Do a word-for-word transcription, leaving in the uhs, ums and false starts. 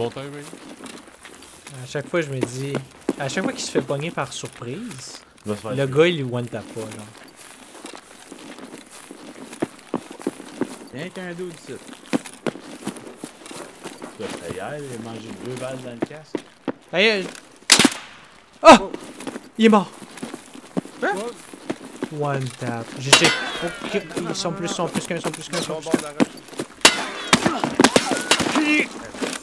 Bon timing. À chaque fois, je me dis... À chaque fois qu'il se fait pogner par surprise, Il va se faire le tuer. gars, il lui one-tap pas, genre. Rien qu'un dos d'ici. Tu as fait hier, il a mangé deux balles dans le casque. Hey, euh... Ah! Oh! Il est mort! Hein? One-tap. Je sais... Oh, ils sont plus, sont plus qu'un, sont plus qu'un, sont Son plus bord qu'un. de la roche.